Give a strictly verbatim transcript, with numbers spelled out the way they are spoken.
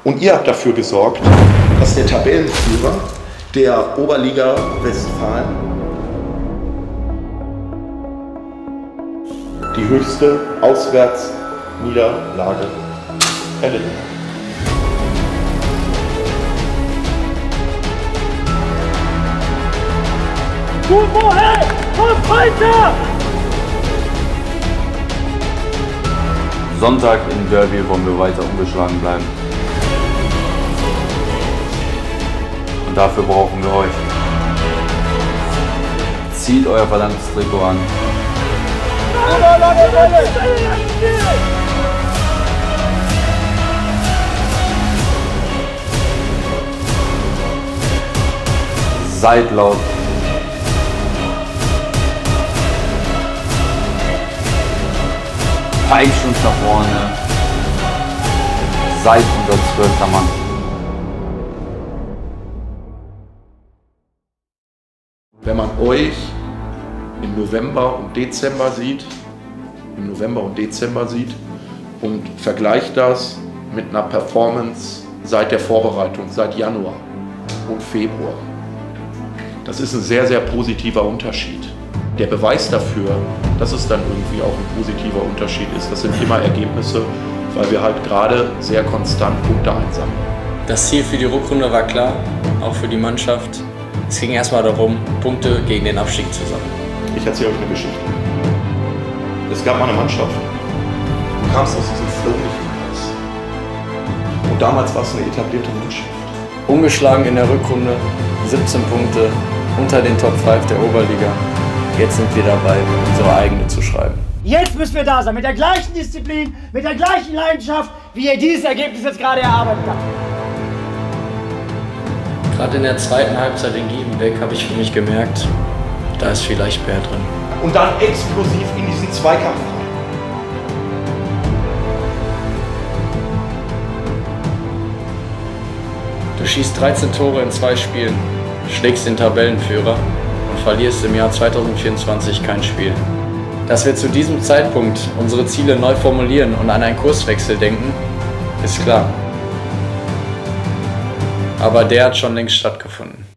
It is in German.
Und ihr habt dafür gesorgt, dass der Tabellenführer der Oberliga Westfalen die höchste Auswärtsniederlage erlitten hat. Gut, woher? Komm weiter! Sonntag im Derby wollen wir weiter ungeschlagen bleiben. Und dafür brauchen wir euch. Zieht euer verdammtes Trikot an. Seid laut. Peitscht uns nach vorne. Seid unser zwölfter Mann. Wenn man euch im November und Dezember sieht, im November und Dezember sieht und vergleicht das mit einer Performance seit der Vorbereitung, seit Januar und Februar, das ist ein sehr, sehr positiver Unterschied. Der Beweis dafür, dass es dann irgendwie auch ein positiver Unterschied ist, das sind immer Ergebnisse, weil wir halt gerade sehr konstant Punkte einsammeln. Das Ziel für die Rückrunde war klar, auch für die Mannschaft. Es ging erstmal darum, Punkte gegen den Abstieg zu sammeln. Ich erzähle euch eine Geschichte. Es gab mal eine Mannschaft, du kamst aus diesem Flow nicht raus. Und damals war es eine etablierte Mannschaft. Ungeschlagen in der Rückrunde, siebzehn Punkte, unter den Top fünf der Oberliga. Jetzt sind wir dabei, unsere eigene zu schreiben. Jetzt müssen wir da sein, mit der gleichen Disziplin, mit der gleichen Leidenschaft, wie ihr dieses Ergebnis jetzt gerade erarbeitet habt. Gerade in der zweiten Halbzeit in Giebenbeck habe ich für mich gemerkt, da ist vielleicht mehr drin. Und dann explosiv in diesen Zweikampf rein. Du schießt dreizehn Tore in zwei Spielen, schlägst den Tabellenführer und verlierst im Jahr zweitausendvierundzwanzig kein Spiel. Dass wir zu diesem Zeitpunkt unsere Ziele neu formulieren und an einen Kurswechsel denken, ist klar. Aber der hat schon längst stattgefunden.